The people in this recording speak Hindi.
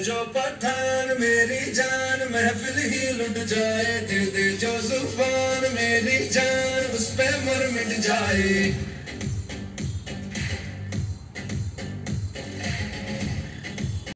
जो पठान मेरी जान महफिल ही लुट जाए, दे दे जो जुबान मेरी जान उस पे मर मिट जाए।